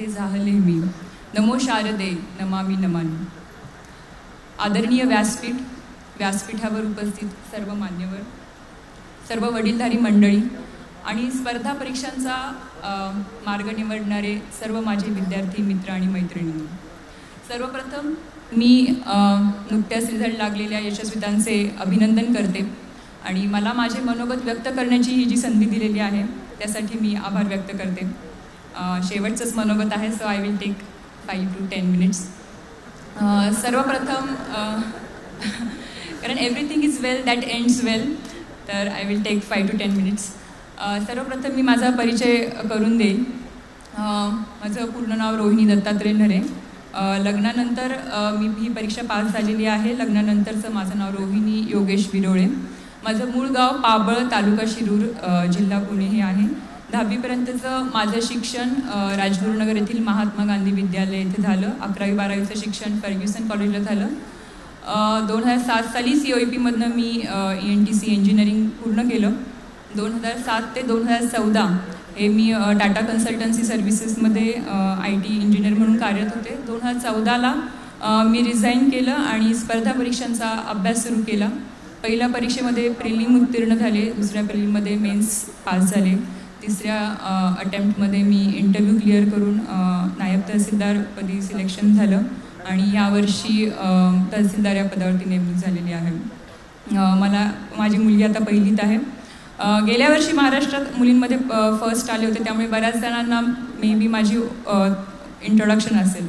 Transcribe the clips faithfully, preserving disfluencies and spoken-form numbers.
तेथे जाहले मी, नमो शारदे नमामि नमामि. आदरणीय व्यासपीठ, व्यासपीठावर उपस्थित सर्व मान्यवर, सर्व वडीलधारी मंडळी आणि स्पर्धा परीक्षांचा मार्ग निवडणारे सर्व माझे विद्यार्थी मित्र आणि मैत्रिणी, सर्वप्रथम मी नुकत्याच रिझल्ट लागलेल्या यशस्वितांचे अभिनंदन करते आणि मला माझे मनोगत व्यक्त करण्याची ही जी संधी दिलेली आहे त्यासाठी मी आभार व्यक्त करते. शेवटचंच मनोगत आहे, so I will take five to ten minutes. सर्वप्रथम कारण everything is well that ends well, तर I will take five to ten minutes. सर्वप्रथम मी माझा परिचय करून देईन. माझं पूर्ण नाव रोहिणी दत्तात्रय नरे. लग्नानंतर मी ही परीक्षा पास झालेली आहे. लग्नानंतरचं माझं नाव रोहिणी योगेश विरोळे. माझं मूळ गाव पाबळ, तालुका शिरूर, जिल्हा पुणे हे आहे. दहावीपर्यंतचं माझं शिक्षण राजगुरुनगर येथील महात्मा गांधी विद्यालय येथे झालं. अकरावी बारावीचं शिक्षण फर्ग्युसन कॉलेजला झालं. दोन हजार सात साली सी ओ ई पीमधनं मी E N T C engineering पूर्ण केलं. दोन हजार सात ते दोन हजार चौदा हे मी टाटा कन्सल्टन्सी सर्व्हिसेसमध्ये आय टी इंजिनियर म्हणून कार्यरत होते. दोन हजार चौदाला मी रिझाईन केलं आणि स्पर्धा परीक्षांचा अभ्यास सुरू केला. पहिल्या परीक्षेमध्ये प्रिलिम उत्तीर्ण झाले, दुसऱ्या प्रिलिममध्ये मेन्स पास झाले, तिसऱ्या अटेम्प्टमध्ये मी इंटरव्ह्यू क्लिअर करून नायब तहसीलदारपदी सिलेक्शन झालं आणि यावर्षी तहसीलदार या पदावरती नेमणूक झालेली आहे. मला माझी मुलगी आता पहिलीत आहे. गेल्या वर्षी महाराष्ट्रात मुलींमध्ये फर्स्ट आले होते, त्यामुळे बऱ्याच जणांना मे बी माझी इंट्रोडक्शन असेल.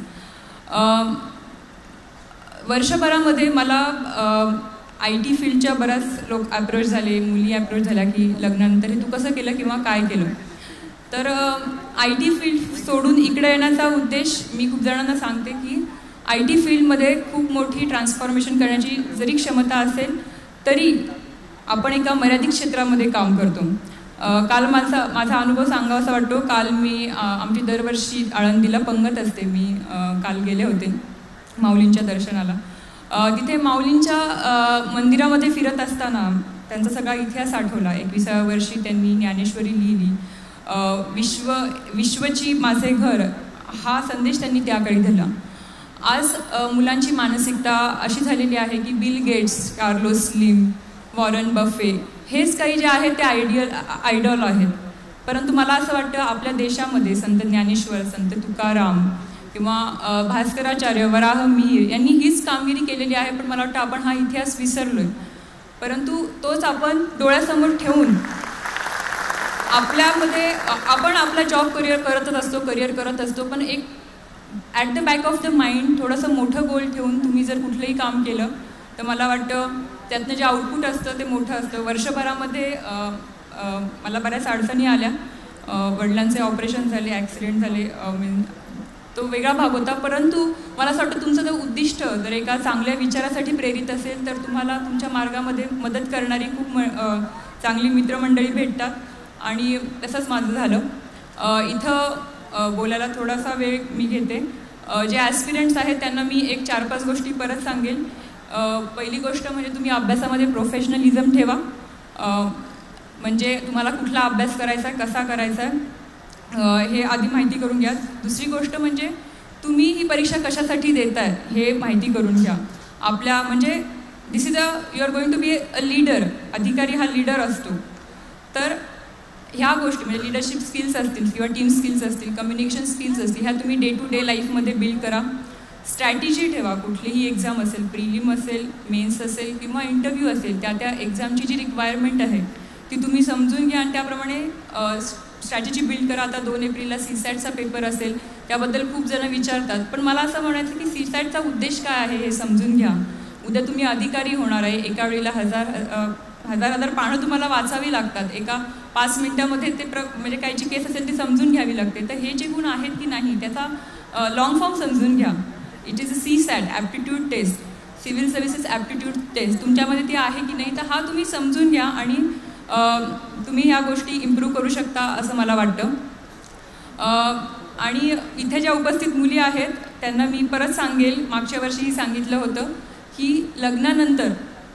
वर्षभरामध्ये मला आय टी फील्डच्या बऱ्याच लोक अप्रोच झाले, मुली अप्रोच झाल्या की लग्नानंतर हे तू कसं केलं किंवा काय केलं. तर आय टी फील्ड सोडून इकडे येण्याचा उद्देश मी खूप जणांना सांगते की आय टी फील्डमध्ये खूप मोठी ट्रान्सफॉर्मेशन करण्याची जरी क्षमता असेल तरी आपण एका मर्यादित क्षेत्रामध्ये काम करतो. काल माझा माझा अनुभव सांगावासा वाटतो. काल मी आमची दरवर्षी आळंदीला पंगत असते, मी काल गेले होते माऊलींच्या दर्शनाला. तिथे माऊलींच्या मंदिरामध्ये फिरत असताना त्यांचा सगळा इतिहास आठवला. एकविसाव्या वर्षी त्यांनी ज्ञानेश्वरी लिहिली. विश्व विश्वची माझे घर हा संदेश त्यांनी त्याकाळी दिला. आज मुलांची मानसिकता अशी झालेली आहे की Bill Gates, Carlos Slim, Warren Buffett हेच काही जे आहेत ते आयडियल आयडॉल आहेत. परंतु मला असं वाटतं आपल्या देशामध्ये संत ज्ञानेश्वर, संत तुकाराम किंवा भास्कराचार्य, वराह मिहीर यांनी हीच कामगिरी केलेली आहे. पण मला वाटतं आपण हा इतिहास विसरलो आहे. परंतु तोच आपण डोळ्यासमोर ठेवून आपल्यामध्ये आपण आपला जॉब करिअर करतच असतो करिअर करत असतो पण एक at the back of the mind थोडंसं मोठं गोल ठेवून तुम्ही जर कुठलंही काम केलं तर मला वाटतं त्यातनं जे आउटपुट असतं ते मोठं असतं. वर्षभरामध्ये मला बऱ्याच अडचणी आल्या. वडिलांचे ऑपरेशन झाले, ॲक्सिडेंट झाले, मीन तो वेगळा भाग होता. परंतु मला असं वाटतं तुमचं जर उद्दिष्ट जर एका चांगल्या विचारासाठी प्रेरित असेल तर तुम्हाला तुमच्या मार्गामध्ये मदत करणारी खूप म चांगली मित्रमंडळी भेटतात आणि तसंच माझं झालं. इथं बोलायला थोडासा वेळ मी घेते. जे ॲस्पिरंट्स आहेत त्यांना मी एक चार पाच गोष्टी परत सांगेल. पहिली गोष्ट म्हणजे तुम्ही अभ्यासामध्ये प्रोफेशनलिझम ठेवा. म्हणजे तुम्हाला कुठला अभ्यास करायचा आहे, कसा करायचा आहे हे आधी माहिती करून घ्या. दुसरी गोष्ट म्हणजे तुम्ही ही परीक्षा कशासाठी देताय हे माहिती करून घ्या. आपल्या म्हणजे this is a you are going to be a leader. अधिकारी हा लीडर असतो. तर ह्या गोष्टी म्हणजे लिडरशिप स्किल्स असतील किंवा टीम स्किल्स असतील, कम्युनिकेशन स्किल्स असतील, ह्या तुम्ही डे टू डे लाईफमध्ये बिल्ड करा. स्ट्रॅटेजी ठेवा. कुठलीही एक्झाम असेल, प्रिलिम असेल, मेन्स असेल किंवा इंटरव्ह्यू असेल, त्या त्या एक्झामची जी रिक्वायरमेंट आहे ती तुम्ही समजून घ्या आणि त्याप्रमाणे स्ट्रॅटेजी बिल्ड करा. आता दोन एप्रिलला सी सॅटचा पेपर असेल, त्याबद्दल खूप जण विचारतात. पण मला असं म्हणायचं की सी सॅटचा उद्देश काय आहे हे समजून घ्या. उद्या तुम्ही अधिकारी होणार आहे. एका वेळेला हजार हजार हजार पानं तुम्हाला वाचावी लागतात. एका पाच मिनटामध्ये ते प्र म्हणजे काहीची केस असेल ती समजून घ्यावी लागते. तर हे जे गुण आहेत की नाही त्याचा लॉंग फॉर्म समजून घ्या. It is a C SAT aptitude test, civil services aptitude test. तुमच्यामध्ये ती आहे की नाही तर हा तुम्ही समजून घ्या आणि तुम्ही ह्या गोष्टी इम्प्रूव्ह करू शकता असं मला वाटतं. आणि इथे ज्या उपस्थित मुली आहेत त्यांना मी परत सांगेल, मागच्या वर्षीही सांगितलं होतं की लग्नानंतर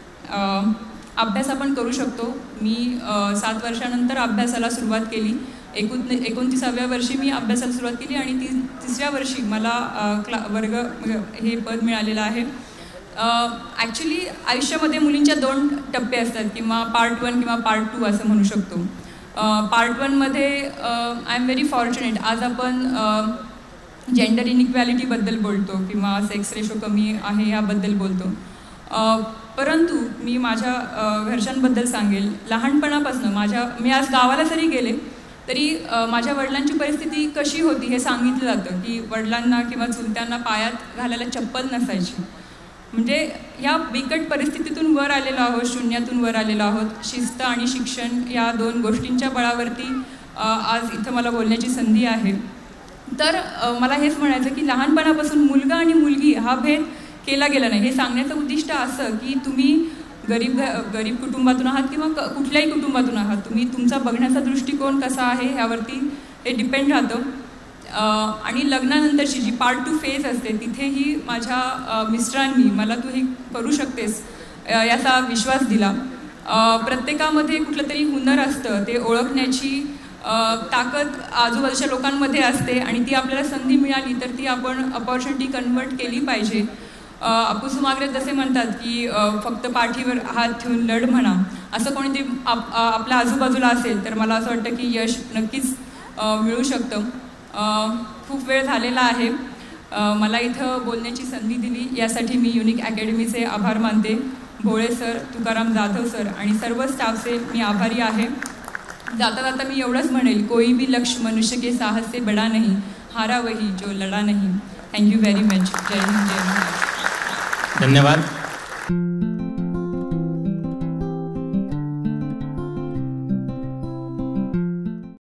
अभ्यास आपण करू शकतो. मी सात वर्षानंतर अभ्यासाला सुरुवात केली. एकोण एकोणतीसाव्या वर्षी मी अभ्यासाला सुरुवात केली आणि ती तिसऱ्या वर्षी मला क्ला वर्ग हे पद मिळालेलं आहे. ॲक्च्युली आयुष्यामध्ये मुलींच्या दोन टप्पे असतात, किंवा पार्ट वन किंवा पार्ट टू असं म्हणू शकतो. पार्ट वनमध्ये आय एम व्हेरी फॉर्च्युनेट, आज आपण जेंडर इनइक्वॅलिटीबद्दल बोलतो किंवा सेक्स रेशो कमी आहे याबद्दल बोलतो. परंतु मी माझ्या घरच्यांबद्दल सांगेल, लहानपणापासून माझ्या मी आज गावाला जरी गेले तरी माझ्या वडिलांची परिस्थिती कशी होती हे सांगितलं जातं, की वडिलांना किंवा चुलत्यांना पायात घालायला चप्पल नसायची. म्हणजे ह्या बिकट परिस्थितीतून वर आलेलो आहोत, शून्यातून वर आलेलो आहोत. शिस्त आणि शिक्षण या दोन गोष्टींच्या बळावरती आज इथं मला बोलण्याची संधी आहे. तर मला हेच म्हणायचं की लहानपणापासून मुलगा आणि मुलगी हा भेद केला गेला नाही. हे सांगण्याचं उद्दिष्ट असं की तुम्ही गरीब गरीब कुटुंबातून आहात किंवा क कुठल्याही कुटुंबातून आहात, तुम्ही तुमचा बघण्याचा दृष्टिकोन कसा आहे ह्यावरती हे डिपेंड राहतं. आणि लग्नानंतरची जी पार्ट टू फेज असते तिथेही माझ्या मिस्टरांनी मला तू हे करू शकतेस याचा विश्वास दिला. प्रत्येकामध्ये कुठलं तरी हुनर असतं, ते ओळखण्याची ताकद आजूबाजूच्या लोकांमध्ये असते आणि ती आपल्याला संधी मिळाली तर ती आपण अपॉर्च्युनिटी कन्वर्ट केली पाहिजे. अप्पू सुमाग्रे जसे म्हणतात की फक्त पाठीवर हात ठेवून लढ म्हणा, असं कोणी ते आप आपल्या आजूबाजूला असेल तर मला असं वाटतं की यश नक्कीच मिळू शकतं. खूप वेळ झालेला आहे, मला इथं बोलण्याची संधी दिली यासाठी मी युनिक अकॅडमीचे आभार मानते. भोळे सर, तुकाराम जाधव सर आणि सर्व स्टाफचे मी आभारी आहे. जाता जाता मी एवढंच म्हणेल, कोई भी लक्ष्य मनुष्य के साहस से बड़ा नहीं, हारा वही जो लड़ा नहीं. Thank you very much. जय हिंद, जय महाराष्ट्र. धन्यवाद.